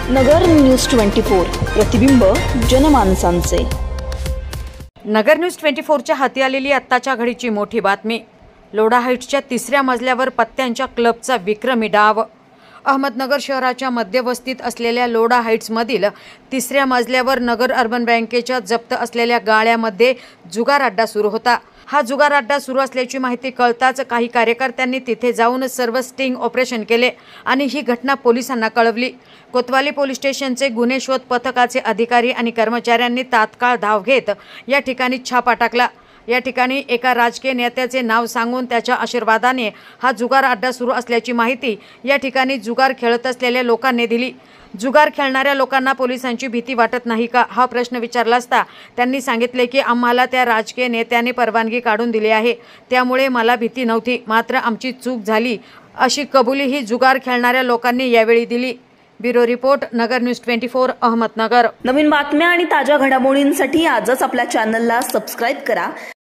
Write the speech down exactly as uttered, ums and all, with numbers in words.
नगर news twenty four, प्रतिबिंब जनमानसांचे। Nagar news twenty four च्या हाती आलेली आत्ताच्या घडीची मोठी बातमी। लोढा हाईट्सच्या तिसऱ्या मजल्यावर पत्त्यांच्या क्लबचा विक्रमी डाव। अहमदनगर शहराच्या मध्यवस्तीत असलेल्या लोढा हाईट्समधील तिसऱ्या मजल्यावर नगर अर्बन बँकेच्या जप्त असलेल्या गाळ्यामध्ये जुगार अड्डा सुरू होता। हा जुगार अड्डा सुरू असल्याची माहिती कळताच काही कार्यकर्त्यांनी तिथे जाऊन सर्व स्टिंग ऑपरेशन केले आणि ही घटना पोलिसांना कळवली। कोतवाली पोलीस स्टेशनचे गुन्हे शोध पथकाचे अधिकारी आणि कर्मचाऱ्यांनी तात्काळ धाव घेत या ठिकाणी छापा टाकला। या ठिकाणी एका राजकीय नेत्याचे नाव सांगून त्याच्या आशीर्वादाने हा जुगार अड्डा सुरू असल्याची माहिती या ठिकाणी जुगार खेळत असलेल्या लोकांनी दिली। जुगार खेळणाऱ्या लोकांना पोलिसांची भीती वाटत नाही का, हा प्रश्न विचारला असता त्यांनी सांगितले की आम्हाला त्या राजकीय नेत्याने परवानगी काढून दिली आहे, त्यामुळे मला भीती नव्हती, मात्र आमची चूक झाली अशी कबुली ही जुगार खेळणाऱ्या लोकांनी यावेळी दिली। Bureau report, Nagar news twenty four, Ahmednagar. नवीन बातम्या आणि ताज्या घडामोडींसाठी आजच आपल्या चॅनलला सबस्क्राइब करा।